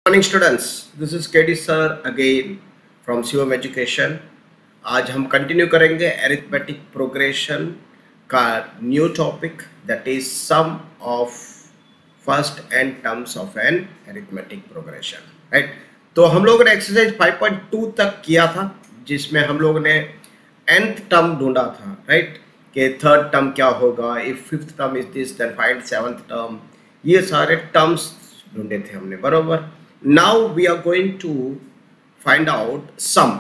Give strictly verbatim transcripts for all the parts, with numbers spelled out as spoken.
Morning students, this is KD sir again from Shivam Education. आज हम continue करेंगे arithmetic progression का new topic that is sum of first n terms of an arithmetic progression, right. तो हम लोगों ने exercise five point two तक किया था, जिसमें हम लोगों ने nth टर्म ढूंढा था, राइट, कि थर्ड टर्म क्या होगा, if fifth term is this then find seventh term. ये सारे टर्म्स ढूंढे थे हमने, बरोबर। Now we are going to find out sum.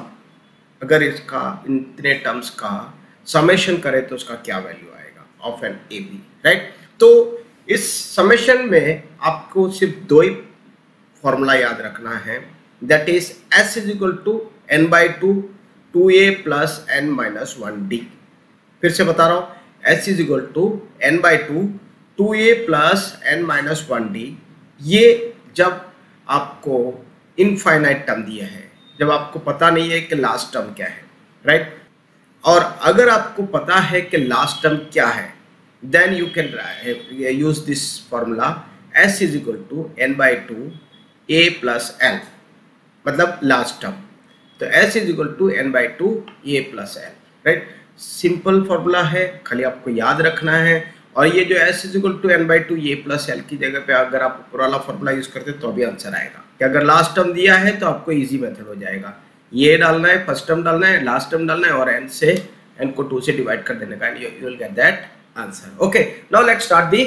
अगर इसका इतने टर्म्स का समेशन करें तो उसका क्या वैल्यू आएगा of n a b, right. तो इस समेशन में आपको सिर्फ दो ही फॉर्मूला याद रखना है, that is s is equal to N by two two A plus N minus one d. फिर से बता रहा हूँ, s is equal to N by two two A plus N minus one d. ये जब आपको इनफाइनाइट टर्म दिया है, जब आपको पता नहीं है कि लास्ट टर्म क्या है, राइट। और अगर आपको पता है कि लास्ट टर्म क्या है, then you can use this formula s is equal to N by two A plus l, मतलब लास्ट टर्म। तो s is equal to N by two A plus l, right. Simple formula है, खाली आपको याद रखना है। और ये जो s is equal to N by two A plus l की जगह पे अगर आप ऊपर वाला फॉर्मूला यूज करते तो अभी आंसर आएगा कि अगर लास्ट टर्म दिया है तो आपको इजी मेथड हो जाएगा। ये डालना है, फर्स्ट टर्म डालना है, लास्ट टर्म डालना है और एन से एन को टू से डिवाइड कर देने का, and you will get that answer. Okay, now let's start the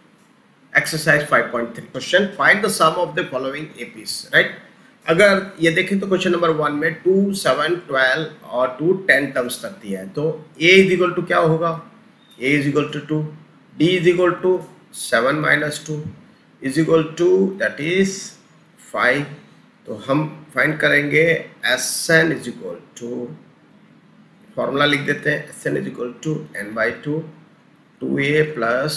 exercise five point three. Question, find the sum of the following APs, right. अगर ये देखें तो क्वेश्चन नंबर वन में टू, सेवन, ट्वेल्व और to ten terms तक दिया है। तो a इज इक्वल टू क्या होगा, a is equal to two, d is equal to seven minus two is equal to that is five. तो हम फाइंड करेंगे s N is equal to, formula लिख देते हैं, S N is equal to N by two two A plus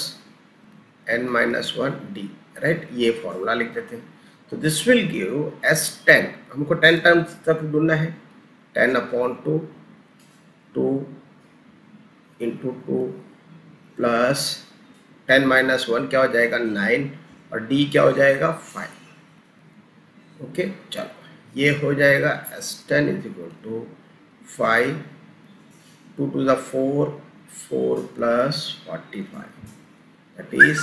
N minus one D, right. ये formula लिख देते हैं। तो this will give s ten, हमको टेन टर्म्स तक ढूंढना है, ten upon two to into two plus ten minus one क्या हो जाएगा नाइन, और डी क्या हो जाएगा फाइव। ओके, चलो ये हो जाएगा s ten is equal to five, two two the four, four plus forty five that is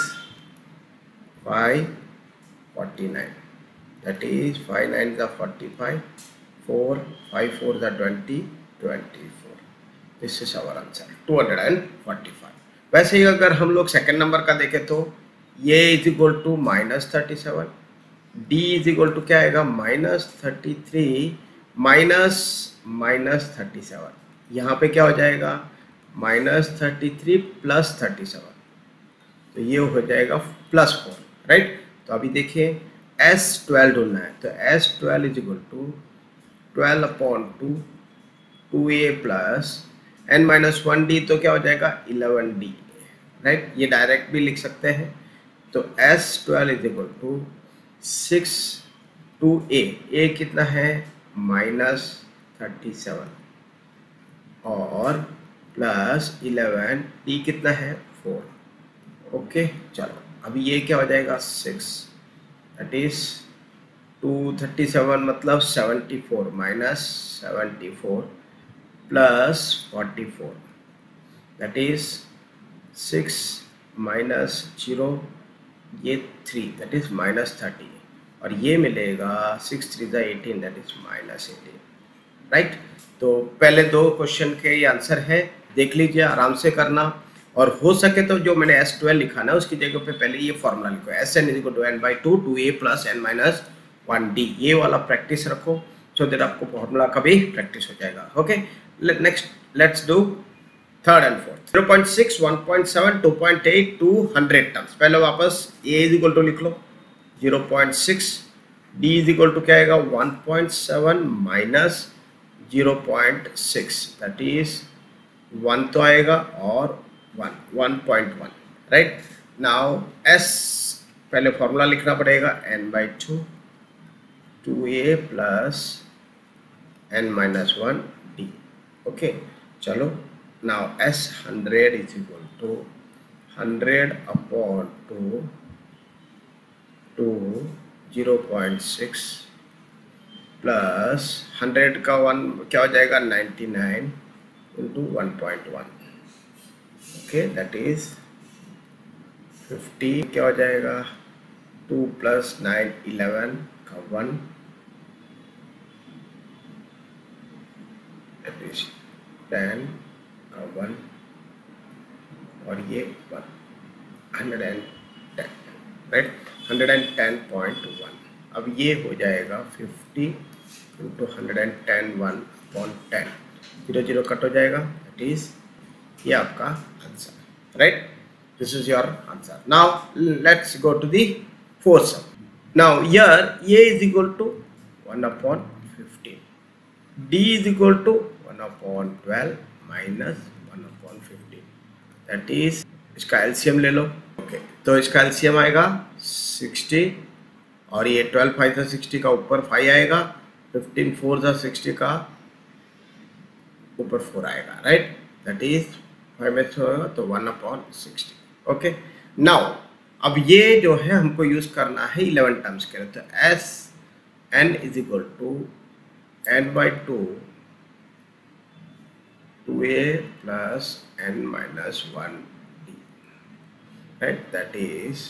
five forty nine, that is five nine the forty-five, four five four the twenty, twenty-four. This is our answer two hundred forty-five. वैसे ही अगर हम लोग second number का देखें तो ये is equal to minus thirty seven, d is equal to क्या आएगा minus thirty three minus minus thirty seven. यहाँ पे क्या हो जाएगा minus thirty three plus thirty seven, तो ये हो जाएगा प्लस फोर, राइट। तो अभी देखिए एस ट्वेल्व ढूंढना है, तो s twelve is equal to twelve upon two two A plus N minus one D, तो क्या हो जाएगा इलेवन डी, राइट। ये डायरेक्ट भी लिख सकते हैं। तो s twelve is equal to six two a, a कितना है माइनस थर्टी सेवन और प्लस इलेवन, डी कितना है फोर। ओके, चलो अभी ये क्या हो जाएगा six, that is two thirty seven मतलब seventy four minus seventy four plus forty four that is six minus zero, ये three that is minus thirty, और ये मिलेगा सिक्स थ्री ज़ा eighteen that is minus eighteen, right. तो पहले दो question के ये आंसर है, देख लीजिए, आराम से करना। और हो सके तो जो मैंने एस ट्वेल्व लिखा ना उसकी जगह पे पहले ये फॉर्मूला लिखो, s N is equal to N by two two A plus N minus one d, ये वाला प्रैक्टिस रखो सो दैट आपको फॉर्मूला का भी प्रैक्टिस हो जाएगा। Okay, next let's do third and fourth. Zero point six, one point seven, two point eight, two hundred terms. पहले वापस ए इज इक्वल टू लिख लो zero point six, d is equal to क्या आएगा one point seven minus zero point six that is one तो आएगा और one, one point one, right. Now s पहले फॉर्मूला लिखना पड़ेगा n by two two A plus N minus one d. Okay, चलो now s hundred is equal to hundred upon two two zero point six plus hundred का one क्या हो जाएगा ninety nine into one point one. Okay, that is fifty क्या हो जाएगा two plus nine eleven का one, that is ten का one और ये one, hundred and ten, right, hundred and ten point one. अब ये हो जाएगा fifty into hundred and ten one upon ten, zero zero cut हो जाएगा, दैट इज ये आपका answer, right. This is your answer. Now let's go to the fourth sum. Now here a is equal to one upon fifteen, d is equal to one upon twelve minus one upon fifteen, that is इसका LCM ले लो। Okay okay, तो इसका LCM आएगा sixty और ये twelve five था sixty का ऊपर फाइव आएगा, फिफ्टीन फोर था सिक्सटी का ऊपर फोर आएगा, राइट, दैट इज फाइव में होगा तो one upon sixty. Okay, now अब ये जो है हमको यूज करना है इलेवन टर्म्स के लिए, तो S N is equal to N by two two A plus N minus one D, right, that is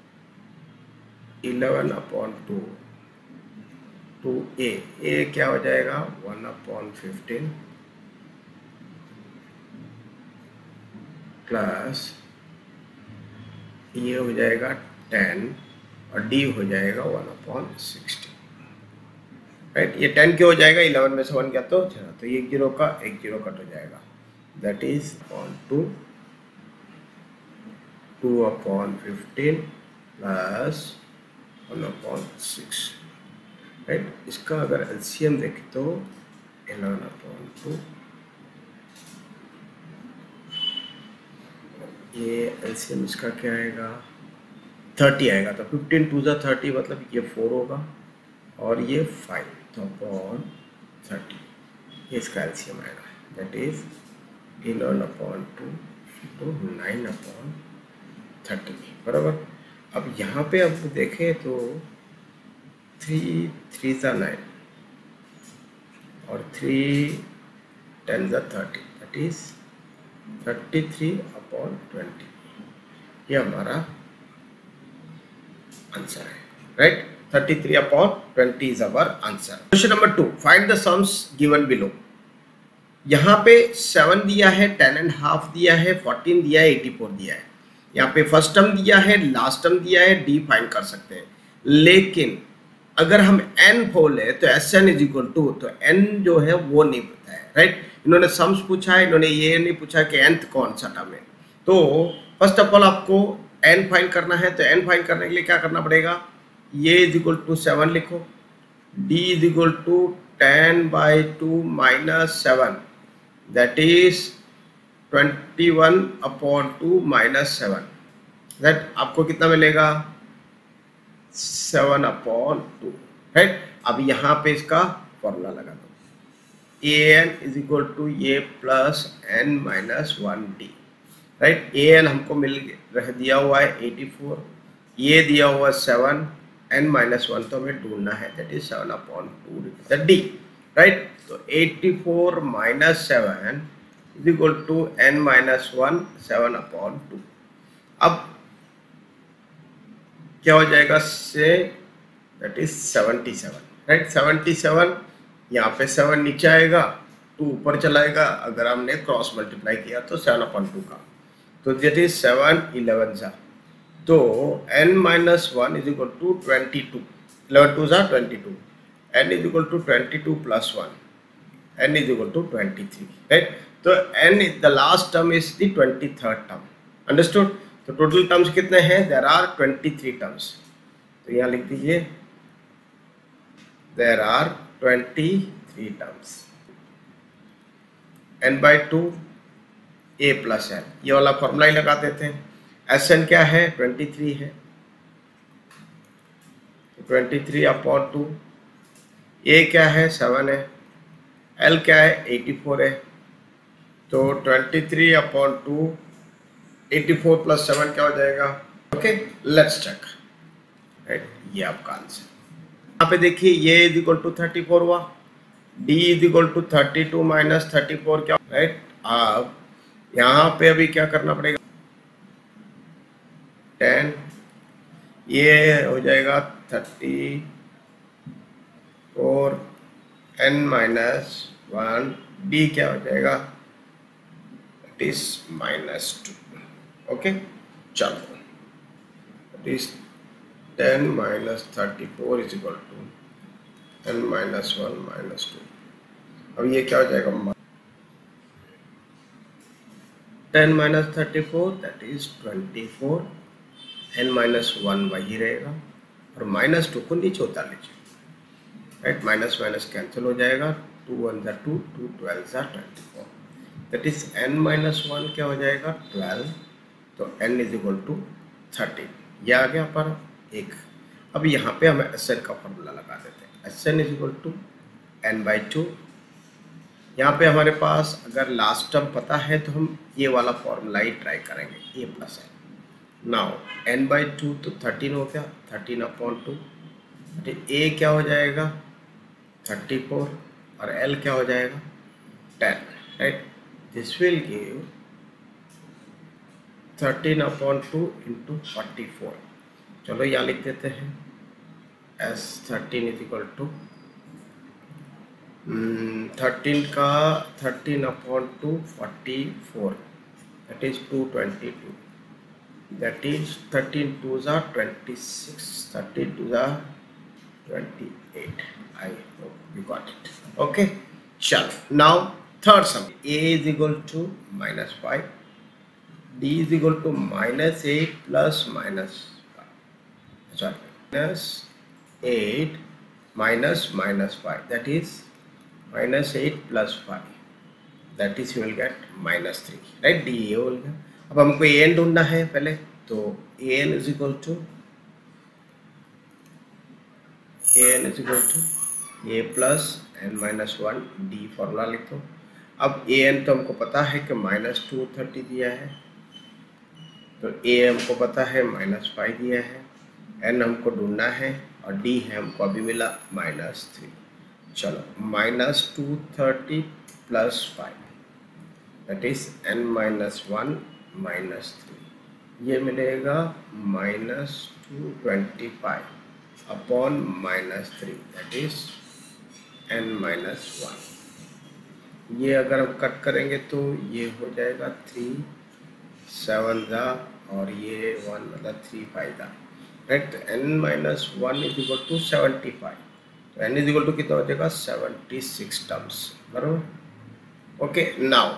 eleven upon two two a, a क्या हो जाएगा वन अपॉन फिफ्टीन प्लस ये हो जाएगा टेन और डी हो जाएगा वन अपॉन सिक्सटी, राइट। ये टेन क्यों हो जाएगा, इलेवन में से वन क्या तो चला, तो एक जीरो का एक जीरो कट हो जाएगा, that is upon two two upon fifteen plus one upon six, right. इसका अगर एलसीएम देखें तो इलेवन अपॉन टू, ये एलसीएम इसका क्या आएगा थर्टी आएगा, तो फिफ्टीन टू ज़ा थर्टी मतलब ये फोर होगा और ये फाइव, तो अपॉन थर्टी, ये इसका एलसीएम आएगा, that is eleven upon two तो नाइन अपॉन थर्टी, बराबर। अब यहाँ पे अब देखें तो थ्री थ्री ज़ा नाइन और थ्री टेन ज़ा thirty, that is thirty three upon twenty, ये हमारा आंसर है, right, thirty three upon twenty is our answer. Question number two, find the sums given below. यहाँ पे सेवन दिया है, टेन एंड हाफ दिया है, फोर्टीन दिया है, एटी फोर दिया है। यहाँ पे फर्स्ट टर्म दिया है, लास्ट टर्म दिया है, डी फाइंड कर सकते हैं, लेकिन अगर हम n खोले तो S N is equal to, तो n जो है वो नहीं पता है, राइट। इन्होंने सम्स पूछा है, इन्होंने ये नहीं पूछा कि nth कौन सा टर्म है। तो फर्स्ट ऑफ ऑल आपको n फाइंड करना है, तो n फाइंड करने के लिए क्या करना पड़ेगा, ये इज इक्वल टू सेवन लिखो, d is equal to ten by two minus seven, that is twenty one upon two minus seven, that आपको कितना मिलेगा सेवन अपॉन टू, राइट। अब यहाँ पे इसका फॉर्मूला लगा दो, a N is equal to A plus N minus one D, right. A n हमको मिल रह दिया हुआ है एटी फोर, ये दिया हुआ है सेवन, एन माइनस वन तो हमें ढूंढना है, that is seven upon two d, right. तो eighty four minus seven is equal to N minus one, seven upon two. अब क्या हो जाएगा से, that is seventy seven, right, seventy seven, यहाँ पे सेवन नीचे आएगा, टू ऊपर चलाएगा, अगर हमने क्रॉस मल्टीप्लाई किया तो सेवन अपॉन टू का, तो दैट इज सेवन इलेवन सा, तो n minus one is equal to twenty two, eleven two सा twenty two, n is equal to twenty two plus one, n is equal to twenty three, right. तो n the last term is the twenty third term, understood. तो total terms कितने हैं, there are twenty three terms, तो यहाँ लिख दीजिए there are twenty three terms, n by two A plus n, ये वाला फॉर्मूला ही लगा देते हैं। एस एन क्या है ट्वेंटी थ्री है, twenty three upon two, a क्या है सेवन है, एल क्या है एटी फोर है, तो twenty three upon two, eighty four plus seven क्या हो जाएगा, ओके, लेट्स चेक, राइट, ये आपका आंसर। यहाँ पे देखिए ये is equal to thirty four हुआ, d is equal to thirty two minus thirty four क्या, राइट। अब यहाँ पे अभी क्या करना पड़ेगा, टेन, ये हो जाएगा thirty four n minus one, d क्या हो जाएगा, it is minus two. Okay, चलो it is ten minus thirty four is equal to N minus one minus two. अब ये क्या हो जाएगा, ten minus thirty four that is twenty four, n minus one वही रहेगा और माइनस टू को नीचे उतार लीजिए, राइट। माइनस माइनस कैंसिल हो जाएगा, टू वन ज़ा टू, टू ट्वेल्व ज़ा twenty four, that is n minus one क्या हो जाएगा, ट्वेल्व, तो N is equal to thirty, ये आ गया पर एक। अब यहाँ पे हम एस एन का फॉर्मूला लगा देते हैं, S N is equal to N by two. यहाँ पे हमारे पास अगर लास्ट टर्म पता है तो हम ये वाला फॉर्मूला ही ट्राई करेंगे, a plus n. Now n by two तो थर्टीन हो गया, थर्टीन अपॉन टू, ए क्या हो जाएगा थर्टी फोर और एल क्या हो जाएगा ten, right. This will give thirteen upon two into forty four. चलो यहाँ लिख देते हैं, S thirteen is equal to thirteen का thirteen upon two forty four, that is two twenty two, that is thirteen twos are twenty-six, thirteen twos are twenty-eight. I hope you got it. Okay, chalo, now third sum, a is equal to minus five, d is equal to minus eight plus minus five, sorry, minus eight minus minus five, that is minus eight plus five, that is you will get minus three, right। d ये हो गया। अब हमको A N ढूंढना है पहले, तो A N is equal to a N is equal to A plus N minus one, d formula लिखो। अब ए एन तो हमको पता है कि माइनस टू थर्टी दिया है, तो ए हमको पता है माइनस फाइव दिया है, एन हमको ढूंढना है और डी है हमको अभी मिला माइनस थ्री। चलो minus two thirty plus five, that is n minus one minus three, ये मिलेगा minus two twenty five upon minus three, that is n minus one. ये अगर हम कट करेंगे तो ये हो जाएगा थ्री सेवन दा और ये वन मतलब थ्री फाइव दा, right. N minus one is equal to seventy five, तो एन इज इक्वल टू कितना हो जाएगा सेवेंटी सिक्स टर्म्स, बराबर। ओके, नाउ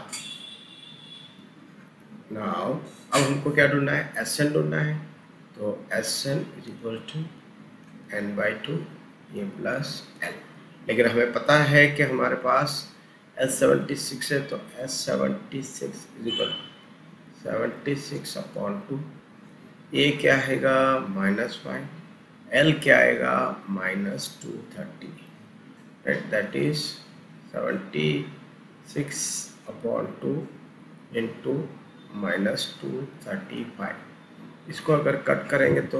नाउ अब हमको क्या ढूंढना है, एस एन ढूंढना है, तो S N is equal to N by two A plus l. लेकिन हमें पता है कि हमारे पास एस सेवेंटी सिक्स है, तो S seventy six is equal to seventy six upon two, a क्या आएगा माइनस फाइव, एल क्या आएगा minus two thirty, right, that is seventy six upon two into minus two thirty five. इसको अगर cut करेंगे तो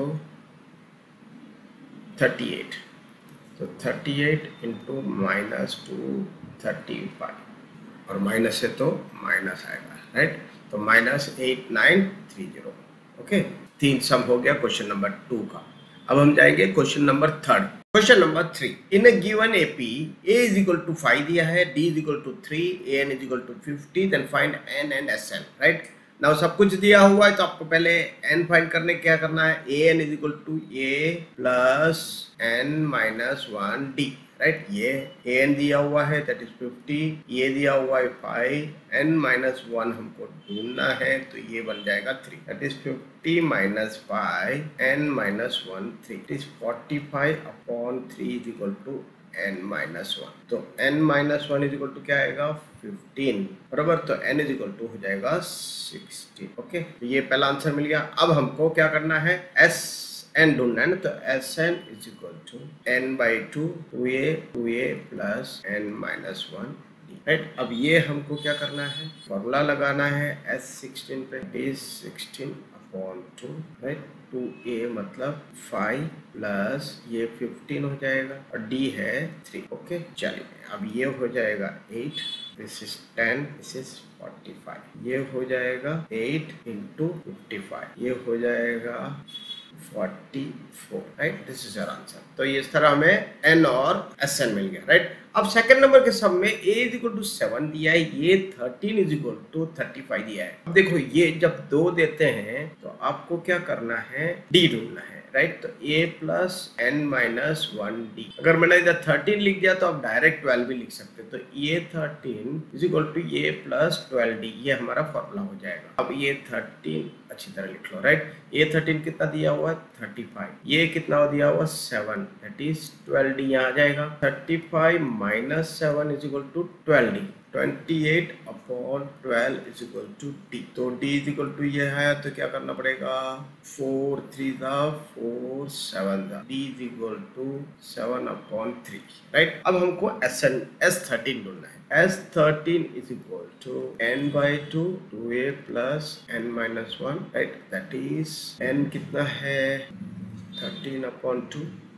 थर्टी एट, तो thirty eight into minus two thirty five और माइनस है तो माइनस आएगा, राइट। तो minus eight nine three zero. Okay, तीन सम हो गया क्वेश्चन नंबर टू का। अब हम जाएंगे question number third. Question number three, in a given AP a is equal to five दिया है, D is equal to three, a N is equal to fifty, then find N and S n, right. Now सब कुछ दिया हुआ है तो आपको पहले एन फाइंड करने क्या करना है, a N is equal to A plus N minus one D, right. ये ए एन दिया हुआ है दैट इज फिफ्टी, ये दिया हुआ है फाइव, एन माइनस वन हमको ढूंढना है तो ये बन जाएगा three, that is fifty minus five N minus one three, it is forty five upon three is equal to N minus one. तो N minus one is equal to क्या आएगा फिफ्टीन, बराबर। तो एन इज इक्वल टू हो जाएगा sixteen. Okay, तो ये पहला आंसर मिल गया। अब हमको क्या करना है, एस एन ढूंढना है ना, तो S N is equal to N by two two a two A plus N minus one, right. अब ये हमको क्या करना है, फॉर्मूला लगाना है एस सिक्सटीन पे, is sixteen upon two, right. Two ए मतलब फाइव प्लस ये फिफ्टीन हो जाएगा और डी है थ्री। ओके, चलिए अब ये हो जाएगा eight, this is ten, this is forty five. ये हो जाएगा एट इंटू फिफ्टी फाइव, ये हो जाएगा forty four, right. This is our answer. तो इस तरह हमें एन और एस एन मिल गया, राइट। अब सेकंड नंबर के सम में a is equal to seven दिया है, ये thirteen is equal to thirty five दिया है। अब देखो ये जब दो देते हैं तो आपको क्या करना है, d ढूंढना है, राइट। तो a plus N minus one d. अगर मैंने इधर थर्टीन लिख दिया तो आप डायरेक्ट ट्वेल्व भी लिख सकते हो। तो ये thirteen is equal to A plus twelve d, ये हमारा फॉर्मूला हो जाएगा। अब ये थर्टीन अच्छी तरह लिख लो, राइट। ये थर्टीन कितना दिया हुआ है, थर्टी फाइव। ये कितना दिया हुआ, seven, that is twelve d यहाँ आ जाएगा। Thirty five minus seven is equal to twelve d. Twenty eight upon twelve is equal to D. तो डी इज इक्वल टू ये है, तो क्या करना पड़ेगा, फोर थ्री दा फोर, सेवन दा, d is equal to seven upon three, right. अब हमको एस एन एस थर्टीन ढूंढना है। S thirteen is equal to N by two, two A plus N minus one, right. That is n कितना है, thirteen upon two,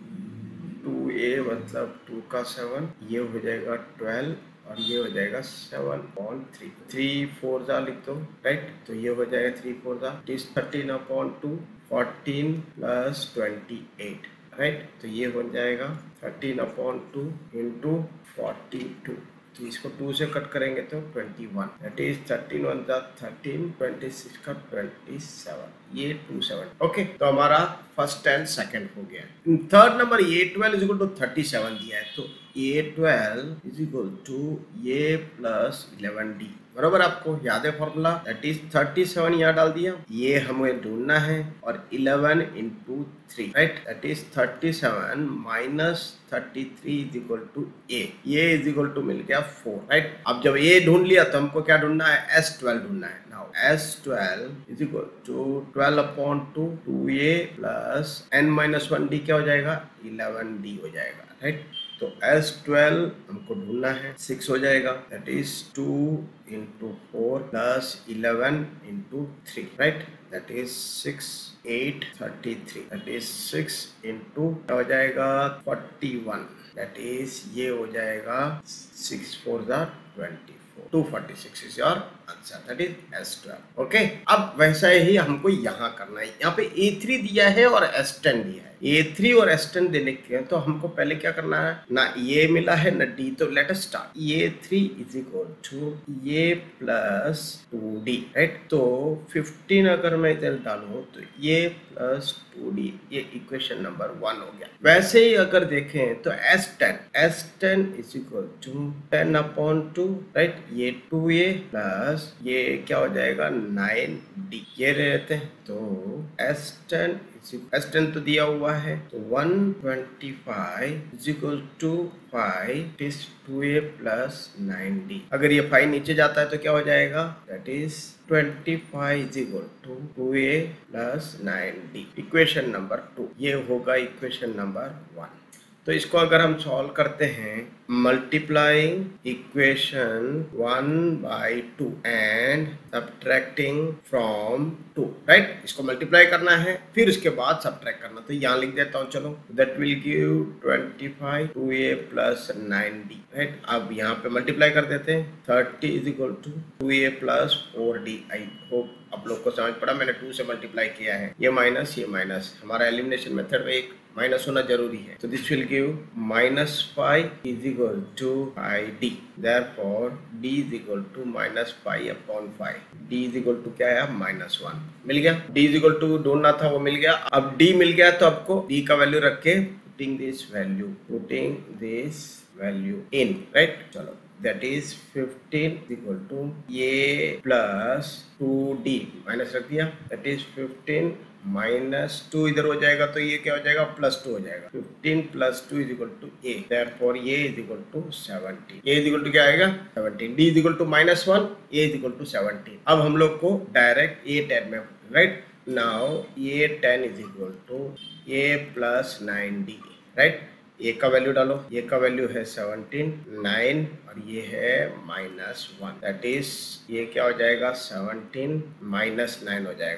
two ए मतलब two का seven, ये हो जाएगा ट्वेल्व और ये हो जाएगा seven upon three. Three four जा लिख दो, राइट। तो ये हो जाएगा थ्री फोर जा, it is thirteen upon two, fourteen plus twenty eight, right. तो ये हो जाएगा thirteen upon two into forty two. तो इसको टू से कट करेंगे तो twenty one, that is thirteen one जा थर्टीन, ट्वेंटी सिक्स का ट्वेंटी सेवन, ये टू सेवन। ओके, तो हमारा फर्स्ट एंड सेकंड हो गया। Third number a twelve is equal to thirty seven दिया है, तो a twelve is equal to A plus eleven d, बराबर। आपको याद है formula, that is thirty seven यहाँ डाल दिया, ये हमें ढूंढना है, और eleven into three, right. That is thirty seven minus thirty three is equal to a, ये इज इक्वल टू मिल गया फोर, राइट। अब जब ए ढूंढ लिया तो हमको क्या ढूंढना है, एस ट्वेल्व ढूंढना है। Now S twelve is equal to twelve upon two, two A plus N minus one d, क्या हो जाएगा, इलेवन डी हो जाएगा, राइट। तो एस ट्वेल्व हमको ढूंढना है, सिक्स हो जाएगा, that is two into four plus eleven into three, right. That is six, eight, thirty three, that is six into क्या हो जाएगा, फोर्टी वन, दैट इज ये हो जाएगा सिक्स फोर जा twenty four, two forty six is your answer, that is S twelve. Okay, अब वैसा ही हमको यहाँ करना है। यहाँ पे ए थ्री दिया है और एस टेन दिया है। ए थ्री और एस टेन देने के तो हमको पहले क्या करना है, ना ये मिला है ना डी, तो let us start. A three is equal to A plus two d, right. तो फिफ्टीन अगर मैं इधर डालूं तो ये प्लस टू डी, ये इक्वेशन नंबर वन हो गया। वैसे ही अगर देखें तो S ten, S ten is equal to ten upon two, right. ये टू ए प्लस ये क्या हो जाएगा, नाइन डी, ये रहते हैं। तो एस टेन एस टेन तो दिया हुआ है, तो one twenty five is equal to five is two A plus nine d. अगर ये फाइव नीचे जाता है तो क्या हो जाएगा, that is twenty five is equal to two A plus nine d, equation number two. ये होगा इक्वेशन नंबर वन। तो इसको अगर हम सॉल्व करते हैं, multiplying equation one by two and subtracting from two, right. इसको मल्टीप्लाई करना है, फिर उसके बाद सब्ट्रैक्ट करना। तो यहाँ लिख देता हूँ, चलो, that will give twenty five two A plus nine d, right. अब यहाँ पे मल्टीप्लाई कर देते हैं, thirty is equal to two A plus four d. I hope आप लोग को समझ पड़ा, मैंने टू से मल्टीप्लाई किया है। ये माइनस ये माइनस, हमारा एलिमिनेशन मेथड में एक माइनस होना जरूरी है। तो this will give minus five is equal to five d, therefore d is equal to minus five upon five, d is equal to क्या है, माइनस वन। मिल गया, डी इज इक्वल टू ढूंढना था, वो मिल गया। अब डी मिल गया तो आपको डी का वैल्यू रख के putting this value putting this value in, right. चलो, that is fifteen equal to ये plus टू डी माइनस रख दिया, that is fifteen minus two इधर हो जाएगा तो ये क्या हो जाएगा, प्लस टू हो जाएगा। Fifteen plus two is equal to a, therefore ये is equal to seventeen. A is equal to क्या आएगा, seventeen. D is equal to minus one, a is equal to seventeen. अब हम लोग को डायरेक्ट ए टेन में, right. Now a ten is equal to A plus nine d, right. A का value डालो, ए का वैल्यू है सेवनटीन, नाइन और ये है माइनस वन, दैट इज ये क्या हो जाएगा, सेवनटीन माइनस नाइन हो जाएगा,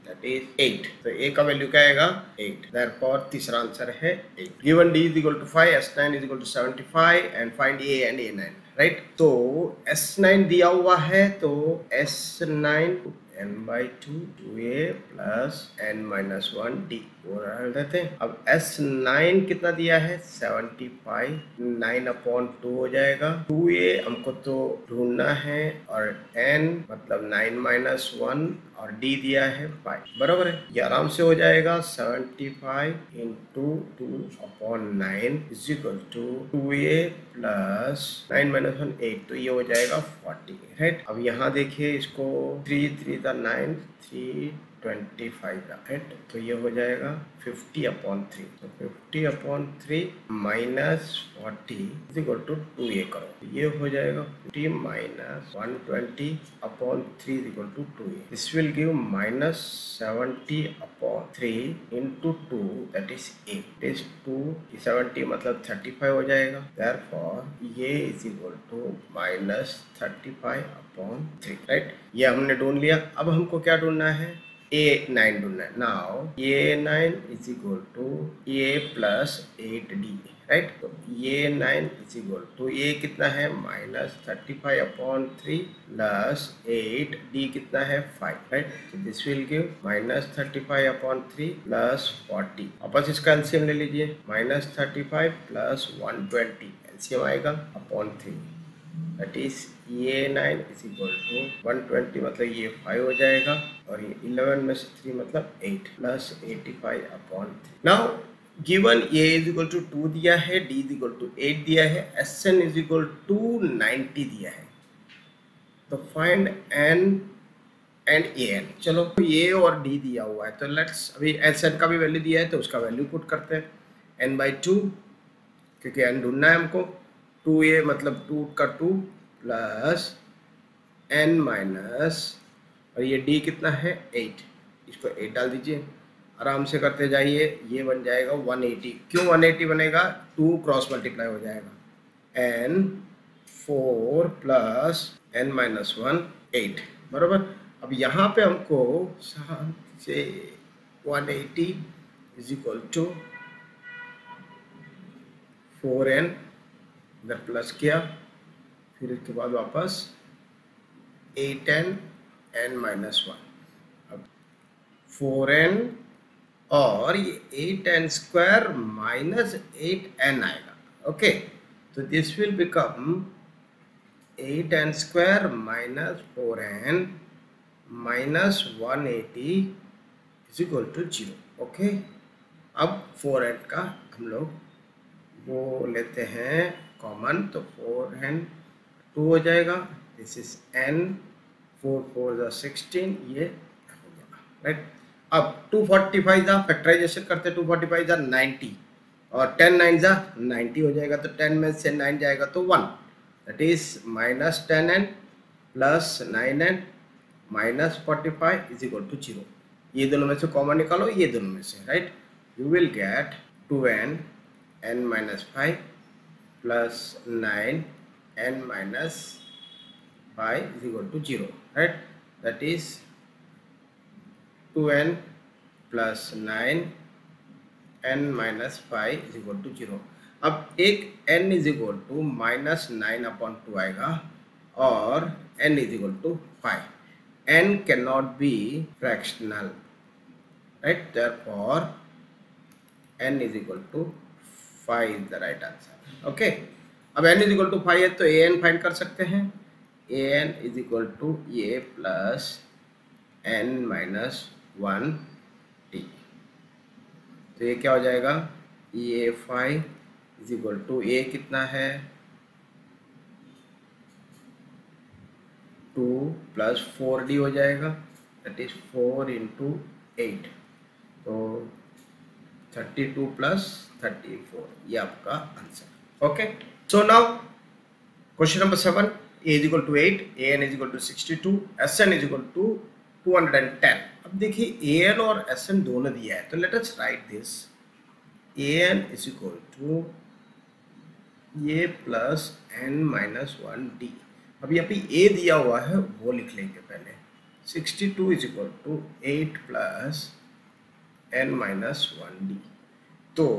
दैट इज एट। तो ए का वैल्यू क्या आएगा एट, देयरफॉर तीसरा आंसर है eight. Given D is equal to five, S nine is equal to seventy five and find A and A nine, right. तो S nine दिया हुआ है तो S nine n by two, two A plus n minus one d वो रख देते हैं। अब एस नाइन कितना दिया है seventy five, nine upon two हो जाएगा, टू ए हमको तो ढूंढना है और n मतलब नाइन माइनस वन और d दिया है फाइव, बराबर है। ये आराम से हो जाएगा seventy five into two upon nine is equal to two A plus nine minus one eight, तो ये हो जाएगा फोर्टी, राइट। अब यहाँ देखिए इसको three three nine, three twenty five, right. तो ये हो जाएगा फिफ्टी अपॉन थ्री, तो fifty upon three minus forty is equal to two A करो, ये हो जाएगा fifty minus one twenty upon three is equal to two A. This will give minus seventy upon three into two, that is eight is two, seventy मतलब thirty five हो जाएगा, therefore ये is equal to minus thirty five upon three, right. ये हमने ढूंढ लिया। अब हमको क्या ढूंढना है ए नाइन ढूंढना है। Now A nine is equal to A plus eight D, right. तो A nine is equal to A कितना है minus thirty five upon three plus eight, D कितना है फाइव, राइट। तो this will give minus thirty five upon three plus forty. वापस इसका LCM ले लीजिए, minus thirty five plus one twenty, LCM आएगा upon three, that is A nine is equal to one twenty मतलब ये five हो जाएगा और ये इलेवन में से थ्री मतलब eight plus eighty five upon three. Now given A is equal to two दिया है, D is equal to eight दिया है, S N is equal to ninety दिया है, तो find N and A N. चलो ए और डी दिया हुआ है तो लेट्स, अभी एस एन का भी वैल्यू दिया है तो उसका वैल्यू पुट करते हैं, एन बाई टू, क्योंकि एन ढूंढना है हमको, टू ए मतलब टू का टू प्लस एन माइनस, और ये डी कितना है एट, इसको एट डाल दीजिए, आराम से करते जाइए, ये बन जाएगा वन एटी। क्यों वन एटी बनेगा, टू क्रॉस मल्टीप्लाई हो जाएगा, N four plus N minus one eight, बराबर। अब यहाँ पे हमको से one eighty is equal to four N, इधर प्लस किया, फिर इसके बाद वापस eight N N minus one, अब फोर एन और ये eight N square minus eight N आएगा, ओके। तो this will become eight N square minus four n minus one eighty is equal to zero, okay. अब four N का हम लोग वो लेते हैं कॉमन, तो फोर एन टू हो जाएगा, this is N, four four जा सिक्सटीन, ये हो गया, राइट। अब टू फोर्टी फाइव जा फैक्टराइजेशन करते, टू फोर्टी फाइव जा नाइन्टी और टेन नाइन जा नाइन्टी हो जाएगा, तो टेन में से नाइन जाएगा तो one, that is minus ten N plus nine N minus forty five is equal to zero. ये दोनों में से कॉमन निकालो, ये दोनों में से, right. You will get two N N minus five plus nine n minus five is equal to zero, right? That is two n plus nine n minus five is equal to zero. अब एक n is equal to minus nine upon two आएगा और n is equal to five. n cannot be fractional, right? Therefore n is equal to five is the right answer, okay. अब n is equal to five है तो ए N find कर सकते हैं, A N is equal to A plus N minus one T, तो ये क्या हो जाएगा, A five is equal to A कितना है टू प्लस फोर डी हो जाएगा, that is four into eight, तो thirty two plus thirty four, ये आपका answer, okay. So now question number seven, a is equal to eight, a n is equal to sixty two, s n is equal to two hundred ten। अब देखिए a n और s n दोनों दिया है, तो let us write this, a n is equal to a plus n minus one d। अब यहाँ पे a दिया हुआ है वो लिख लेंगे पहले, sixty two is equal to eight plus N minus one D. तो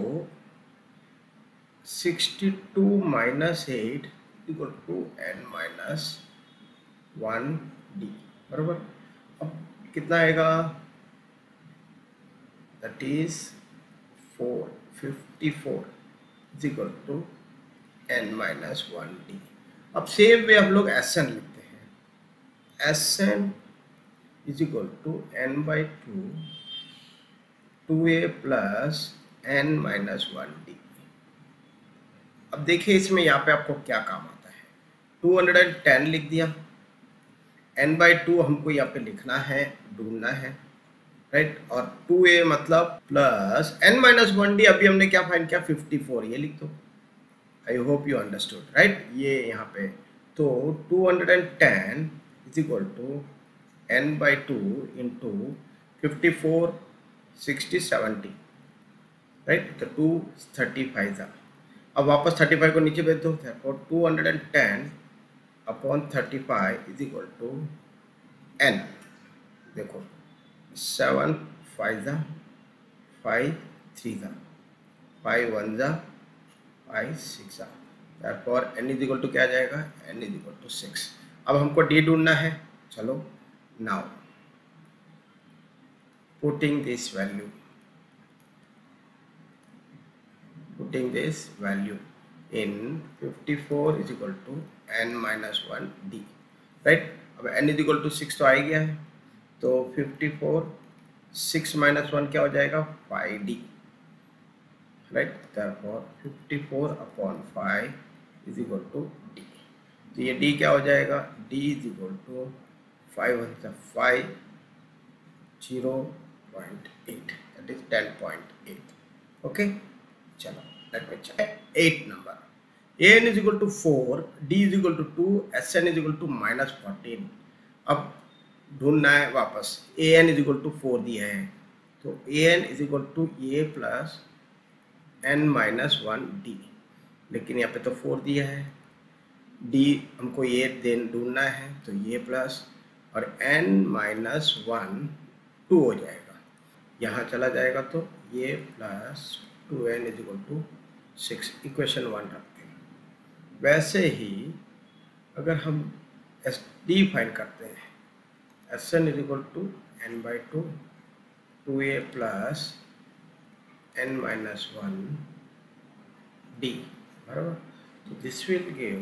sixty two minus eight equal to N minus one D बराबर। अब कितना आएगा, that is four fifty four is equal to N minus one D. अब same way हम लोग S N लिखते हैं, S N is equal to N by two two A plus N minus one D. अब देखिए इसमें यहाँ पे आपको क्या काम आता है, टू हंड्रेड टेन लिख दिया, एन बाई टू हमको यहाँ पे लिखना है, ढूंढना है, राइट। और टू ए मतलब plus N minus one D, अभी हमने क्या फाइंड किया, फिफ्टी फोर, ये लिख दो। I hope you understood, right. ये यहाँ पे तो two hundred ten is equal to N by two into fifty four sixty seventy, right. तो टू थर्टी फाइव था। अब वापस थर्टी फाइव को नीचे भेज दो, और two hundred ten upon thirty five is equal to N. देखो सेवन फाइव ज़ा फाइव, थ्री ज़ा फाइव, वन ज़ा फाइव, सिक्स ज़ा, therefore N is equal to क्या आ जाएगा, N is equal to six. अब हमको डी ढूंढना है, चलो now putting this value putting this value in fifty four is equal to N minus one D, right. अब N is equal to six तो आ ही गया है, तो fifty four six minus one क्या हो जाएगा, five D, right. therefore fifty four upon five is equal to D. तो ये डी क्या हो जाएगा, D is equal to five one five, zero point eight, that is ten point eight. Okay, चलो let me check eight number. N is equal to four, D is equal to two, S N is equal to minus fourteen. अब ढूंढना है वापस, A N is equal to four दिया है, तो A N is equal to A plus N minus one D, लेकिन यहाँ पे तो फोर दिया है। डी हमको ये देन ढूंढना है, तो ये प्लस और एन माइनस वन टू हो जाएगा, यहाँ चला जाएगा, तो ये plus two N is equal to six, equation one रखते हैं। वैसे ही अगर हम एस डी फाइंड करते हैं, S N is equal to N by two two A plus N minus one D बराबर। तो this will give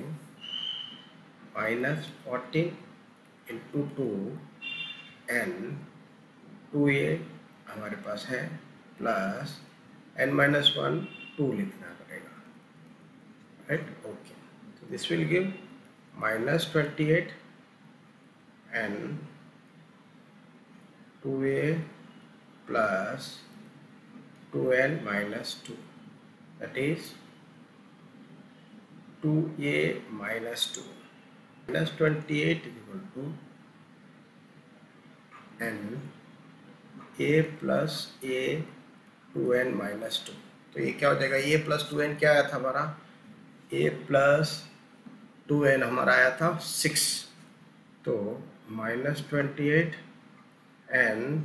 minus fourteen into two N, two A हमारे पास है, plus N minus one two लिखना पड़ेगा, right. Okay, तो this will give minus twenty eight N two A plus two N minus two, that is two A minus two, minus twenty eight is equal to n a plus a two N minus two. तो ये क्या हो जाएगा, a plus to N क्या आया था हमारा, a plus to N हमारा आया था सिक्स, तो minus twenty eight n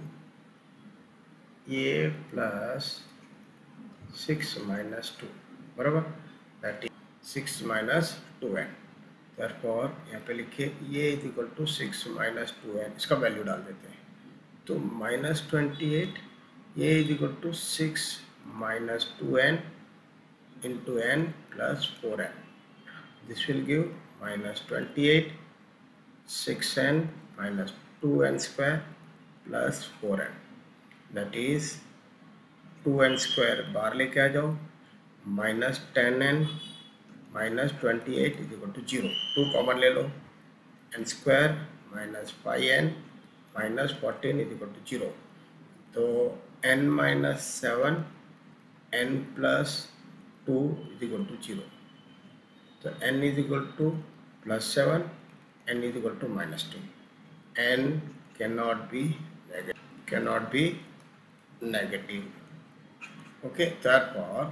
a plus six minus two बराबर, that is six minus two N. therefore यहाँ पे लिखिए ये is equal to six minus two N, इसका वैल्यू डाल देते हैं, तो माइनस ट्वेंटी एट ये is equal to six minus two N into N plus four N, this will give minus twenty eight six N minus two N square plus four N, that is to N square बाहर लेके आ जाओ, minus ten N minus twenty eight is equal to zero, two common ले लो, N square minus five N minus fourteen is equal to zero, तो N minus seven N plus two is equal to zero, तो N is equal to plus seven, N is equal to minus two, N can not be negative, can not be negative. Okay, therefore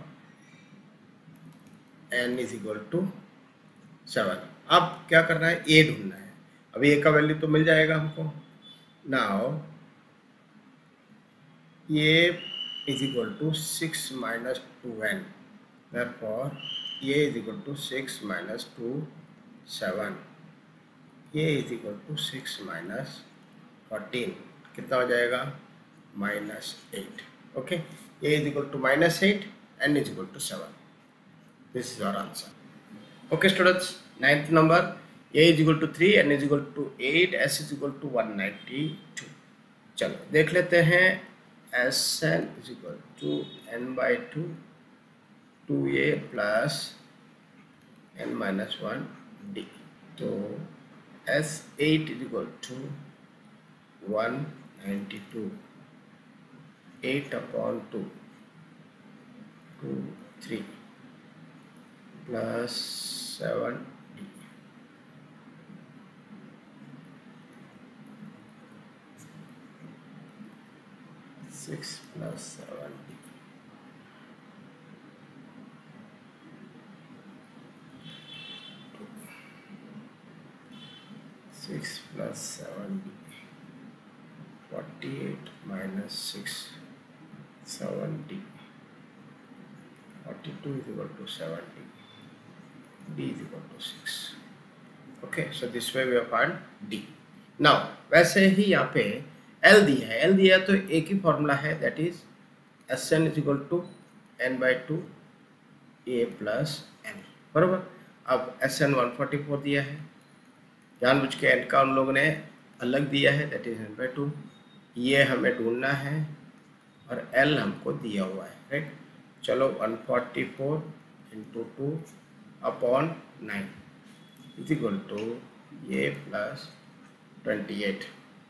n is equal to seven. अब क्या करना है, a ढूंढना है। अब a का value तो मिल जाएगा हमको, now a is equal to six minus two n, therefore a is equal to six minus two, seven, a is equal to six minus fourteen, कितना हो जाएगा minus eight. Okay, a is equal to minus eight, n is equal to seven. This is our answer. Okay students, ninth number, a is equal to three, n is equal to eight, s is equal to one ninety-two. चलो देख लेते हैं. Sn is equal to n by two, two a plus n minus one d. तो S eight is equal to one ninety-two, eight upon two, two, three plus seven d. six plus seven d. six plus seven d. forty-eight minus six, seven d. forty-two is equal to seven d. d is equal to six. Okay, so this way we have found d. Now वैसे ही यहाँ पे L दिया है, L दिया है तो एक ही फॉर्मूला है, that is Sn is equal to n by two A plus n, बराबर. अब Sn one forty-four दिया है, जानबूझ के n का उन लोगों ने अलग दिया है, that is n by two. ये हमें ढूंढना है और L हमको दिया हुआ है, राइट. चलो one forty-four into two upon nine is equal to A plus twenty eight.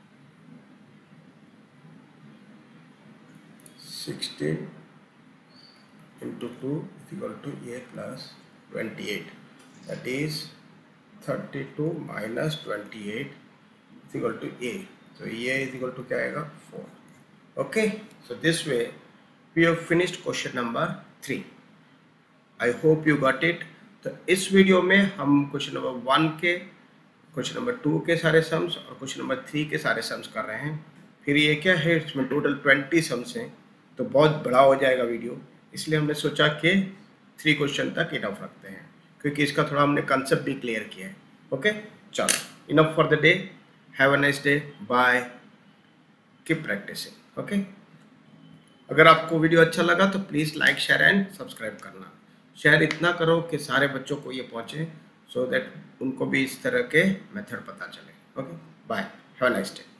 sixteen into two is equal to a plus twenty-eight, that is thirty-two minus twenty-eight is equal to a. So a is equal to क्या आएगा four. Okay, so this way we have finished question number three. I hope you got it. तो इस video में हम question number one के, question number two के सारे sums और क्वेश्चन नंबर थ्री के सारे सम्स कर रहे हैं. फिर ये क्या है, इसमें टोटल ट्वेंटी सम्स हैं, तो बहुत बड़ा हो जाएगा वीडियो, इसलिए हमने सोचा कि थ्री क्वेश्चन तक इनफ रखते हैं, क्योंकि इसका थोड़ा हमने कंसेप्ट भी क्लियर किया है. ओके, चलो, enough for the day. Have a nice day, bye, keep practising. Okay, अगर आपको वीडियो अच्छा लगा तो please like, share and subscribe करना. शेयर इतना करो कि सारे बच्चों को ये पहुँचे, सो दैट उनको भी इस तरह के मेथड पता चले. Okay, bye, have a nice day.